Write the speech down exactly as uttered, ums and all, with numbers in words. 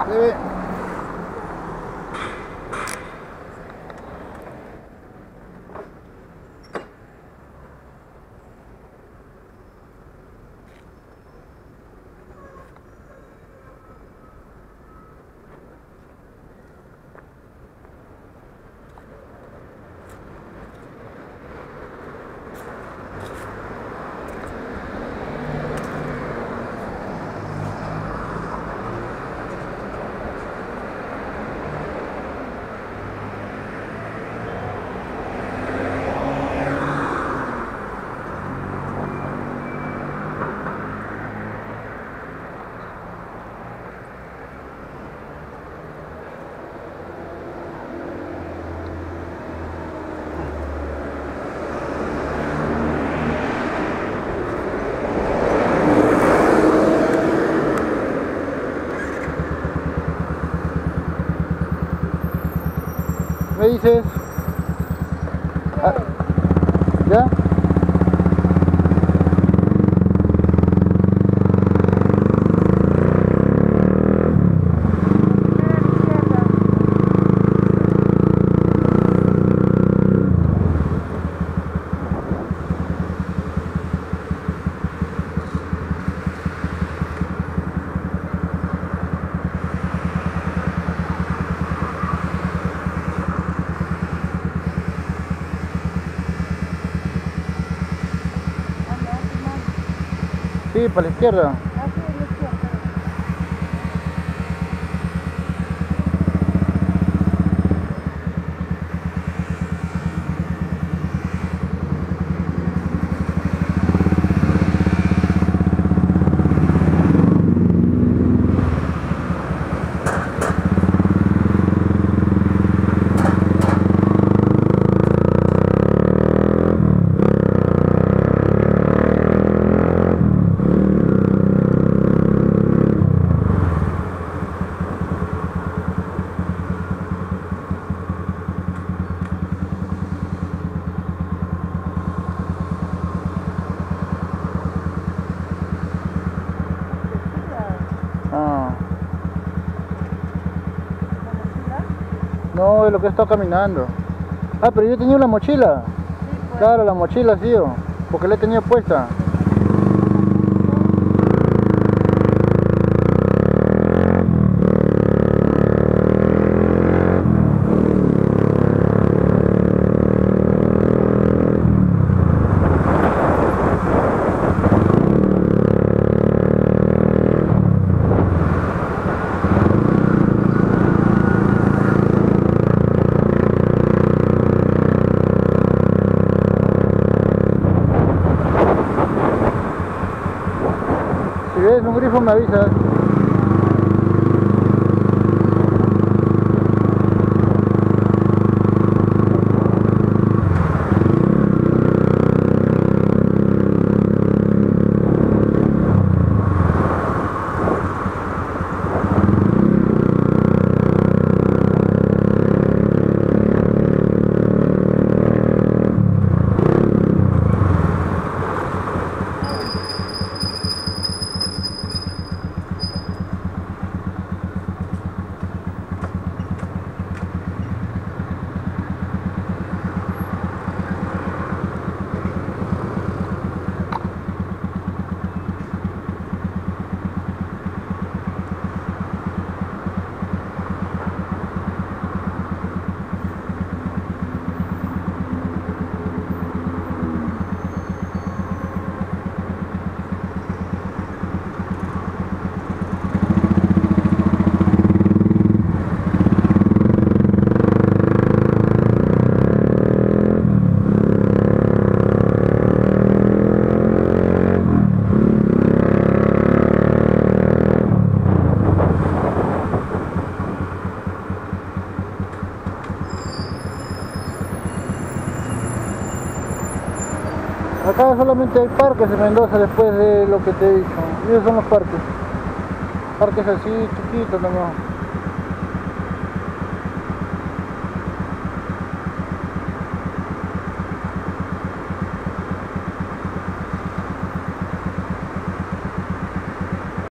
Se ve. ¿Me dices? Ah, ¿ya? Sí, para la izquierda. Así es la izquierda. Ah. No, es lo que he estado caminando. Ah, pero yo tenía una mochila. Sí, pues. Claro, la mochila, tío. Porque la tenía puesta. Si ves un grifo me avisas. Acá solamente hay parques en Mendoza después de lo que te he dicho. Y esos son los parques. Parques así chiquitos nomás.